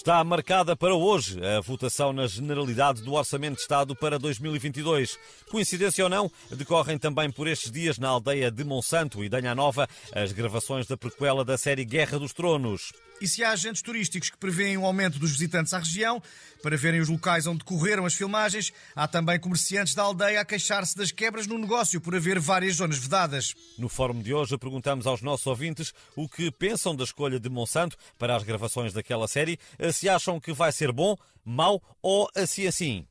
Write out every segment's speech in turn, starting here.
Está marcada para hoje a votação na Generalidade do Orçamento de Estado para 2022. Coincidência ou não, decorrem também por estes dias na aldeia de Monsanto e Danha Nova as gravações da prequela da série Guerra dos Tronos. E se há agentes turísticos que prevêem um aumento dos visitantes à região, para verem os locais onde decorreram as filmagens, há também comerciantes da aldeia a queixar-se das quebras no negócio por haver várias zonas vedadas. No fórum de hoje perguntamos aos nossos ouvintes o que pensam da escolha de Monsanto para as gravações daquela série, se acham que vai ser bom, mau ou assim.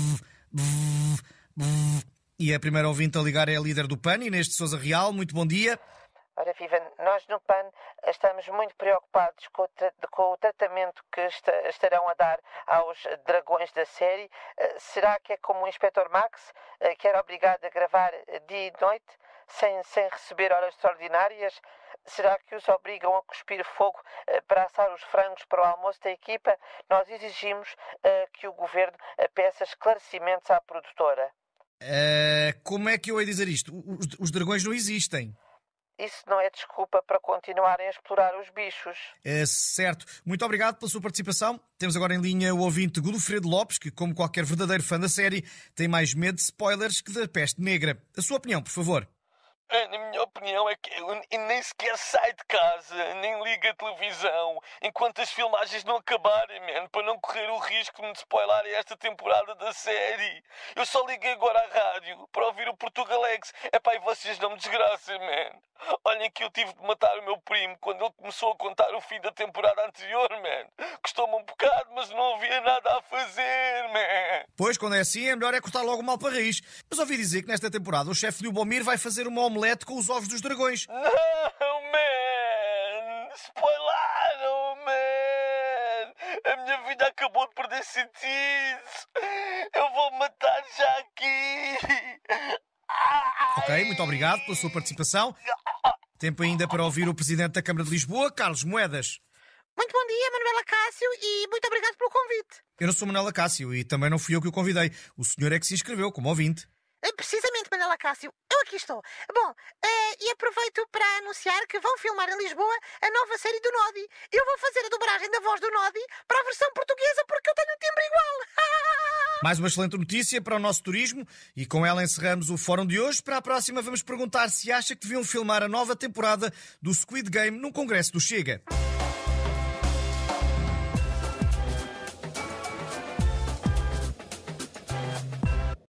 E a primeira ouvinte a ligar é a líder do PAN, Inês de Sousa Real. Muito bom dia. Ora, viva, nós no PAN estamos muito preocupados com o tratamento que estarão a dar aos dragões da série. Será que é como o Inspector Max, que era obrigado a gravar dia e noite, sem receber horas extraordinárias? Será que os obrigam a cuspir fogo para assar os frangos para o almoço da equipa? Nós exigimos que o Governo peça esclarecimentos à produtora. Como é que eu hei dizer isto? Os dragões não existem. Isso não é desculpa para continuarem a explorar os bichos. Certo. Muito obrigado pela sua participação. Temos agora em linha o ouvinte Godofredo Lopes, que, como qualquer verdadeiro fã da série, tem mais medo de spoilers que da peste negra. A sua opinião, por favor. Na minha opinião é que eu nem sequer sai de casa, nem liga a televisão, enquanto as filmagens não acabarem, man, para não correr o risco de me spoilarem esta temporada da série. Eu só liguei agora à rádio para ouvir o Portugalex. Epá, e vocês não me desgraçem, man. Olhem que eu tive de matar o meu primo quando ele começou a contar o fim da temporada anterior, man. Custou-me um bocado, mas não havia nada a fazer, man. Pois, quando é assim, é melhor cortar logo o mal para raiz. Mas ouvi dizer que nesta temporada o chefe Lubomir vai fazer uma omelete com os ovos dos dragões. Não, man! Spoilaram, man! A minha vida acabou de perder sentido. Eu vou matar já aqui. Ok, muito obrigado pela sua participação. Tempo ainda para ouvir o Presidente da Câmara de Lisboa, Carlos Moedas. Muito bom dia, Manuela Cássio, e muito obrigado pelo convite. Eu não sou Manuela Cássio e também não fui eu que o convidei. O senhor é que se inscreveu como ouvinte. Precisamente, Manuela Cássio, eu aqui estou. Bom, e aproveito para anunciar que vão filmar em Lisboa a nova série do Nodi. Eu vou fazer a dobragem da voz do Nodi para a versão portuguesa porque eu tenho um timbre igual. Mais uma excelente notícia para o nosso turismo e com ela encerramos o fórum de hoje. Para a próxima vamos perguntar se acha que deviam filmar a nova temporada do Squid Game num congresso do Chega.